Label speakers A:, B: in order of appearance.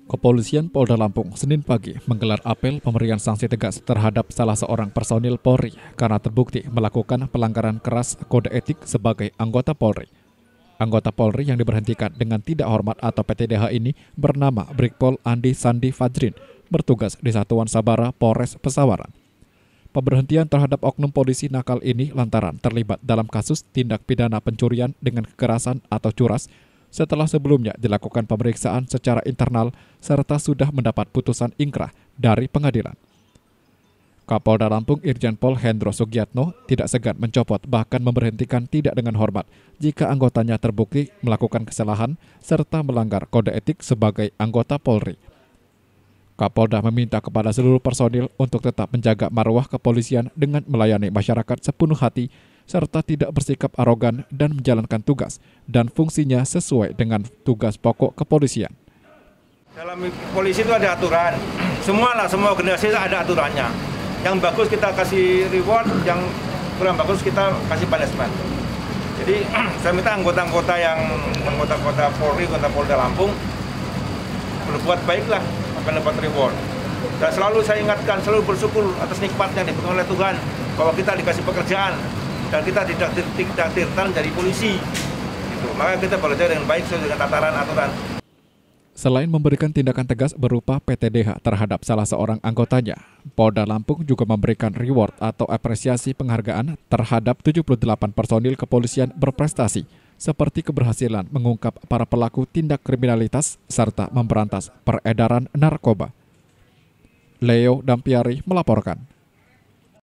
A: Kepolisian Polda Lampung Senin pagi menggelar apel pemberian sanksi tegas terhadap salah seorang personil Polri karena terbukti melakukan pelanggaran keras kode etik sebagai anggota Polri. Anggota Polri yang diberhentikan dengan tidak hormat atau PTDH ini bernama Brigpol Andi Sandi Fajrin, bertugas di Satuan Sabara Polres Pesawaran. Pemberhentian terhadap oknum polisi nakal ini lantaran terlibat dalam kasus tindak pidana pencurian dengan kekerasan atau curas setelah sebelumnya dilakukan pemeriksaan secara internal serta sudah mendapat putusan ingkrah dari pengadilan. Kapolda Lampung Irjen Pol Hendro Sugiatno tidak segan mencopot bahkan memberhentikan tidak dengan hormat jika anggotanya terbukti melakukan kesalahan serta melanggar kode etik sebagai anggota Polri. Kapolda meminta kepada seluruh personil untuk tetap menjaga marwah kepolisian dengan melayani masyarakat sepenuh hati serta tidak bersikap arogan dan menjalankan tugas dan fungsinya sesuai dengan tugas pokok kepolisian.
B: Dalam polisi itu ada aturan, semua organisasi ada aturannya. Yang bagus kita kasih reward, yang kurang bagus kita kasih punishment. Jadi saya minta anggota Polri, anggota Polda Lampung berbuat baiklah akan dapat reward. Dan selalu saya ingatkan, selalu bersyukur atas nikmat yang diberikan oleh Tuhan bahwa kita dikasih pekerjaan dan kita tidak ditakdirkan dari polisi. Gitu. Maka kita bekerja dengan baik sesuai dengan tataran aturan.
A: Selain memberikan tindakan tegas berupa PTDH terhadap salah seorang anggotanya, Polda Lampung juga memberikan reward atau apresiasi penghargaan terhadap 78 personil kepolisian berprestasi, seperti keberhasilan mengungkap para pelaku tindak kriminalitas serta memberantas peredaran narkoba. Leo Dampiari melaporkan.